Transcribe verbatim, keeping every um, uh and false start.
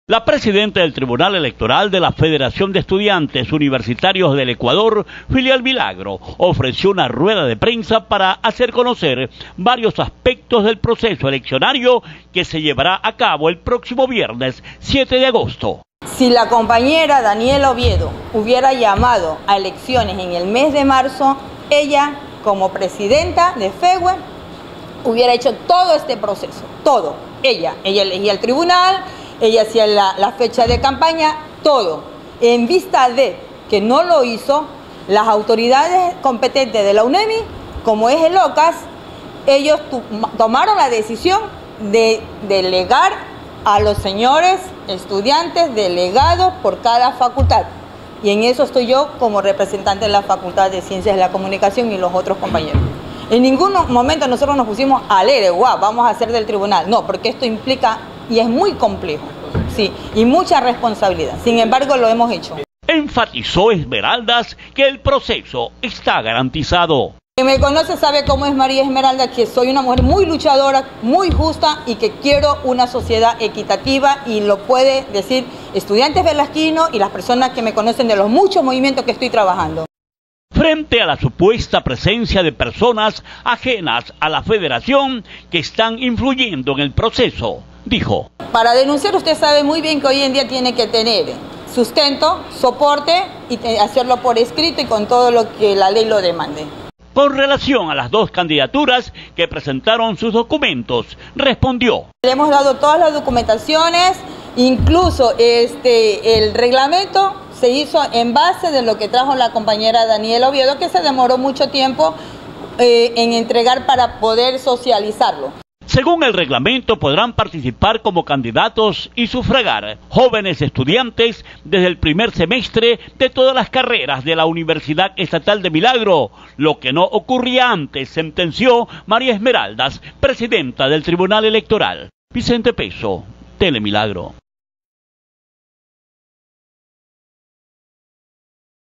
La presidenta del Tribunal Electoral de la Federación de Estudiantes Universitarios del Ecuador, Filial Milagro, ofreció una rueda de prensa para hacer conocer varios aspectos del proceso eleccionario que se llevará a cabo el próximo viernes siete de agosto. Si la compañera Daniela Oviedo hubiera llamado a elecciones en el mes de marzo, ella, como presidenta de FEWE, hubiera hecho todo este proceso, todo. Ella, ella elegía el tribunal, ella hacía la, la fecha de campaña, todo. En vista de que no lo hizo, las autoridades competentes de la UNEMI, como es el OCAS, ellos tomaron la decisión de delegar a los señores estudiantes delegados por cada facultad. Y en eso estoy yo como representante de la Facultad de Ciencias de la Comunicación y los otros compañeros. En ningún momento nosotros nos pusimos alegre, guau, vamos a hacer del tribunal. No, porque esto implica y es muy complejo, sí, y mucha responsabilidad. Sin embargo, lo hemos hecho. Enfatizó Esmeraldas que el proceso está garantizado. Quien me conoce sabe cómo es María Esmeralda, que soy una mujer muy luchadora, muy justa y que quiero una sociedad equitativa, y lo puede decir estudiantes velasquinos y las personas que me conocen de los muchos movimientos que estoy trabajando. Frente a la supuesta presencia de personas ajenas a la federación que están influyendo en el proceso, dijo: Para denunciar usted sabe muy bien que hoy en día tiene que tener sustento, soporte y hacerlo por escrito y con todo lo que la ley lo demande. Con relación a las dos candidaturas que presentaron sus documentos, respondió: Le hemos dado todas las documentaciones, incluso este, el reglamento se hizo en base de lo que trajo la compañera Daniela Oviedo, que se demoró mucho tiempo eh, en entregar para poder socializarlo. Según el reglamento, podrán participar como candidatos y sufragar jóvenes estudiantes desde el primer semestre de todas las carreras de la Universidad Estatal de Milagro, lo que no ocurría antes, sentenció María Esmeraldas, presidenta del Tribunal Electoral. Vicente Peso, Telemilagro.